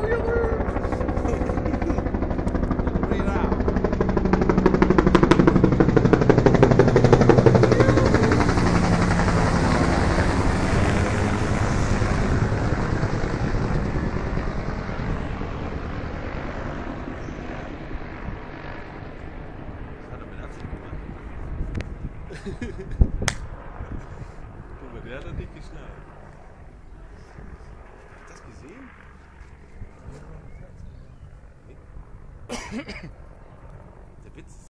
Guck mal, der hat doch nicht geschnallt. Hast du das gesehen?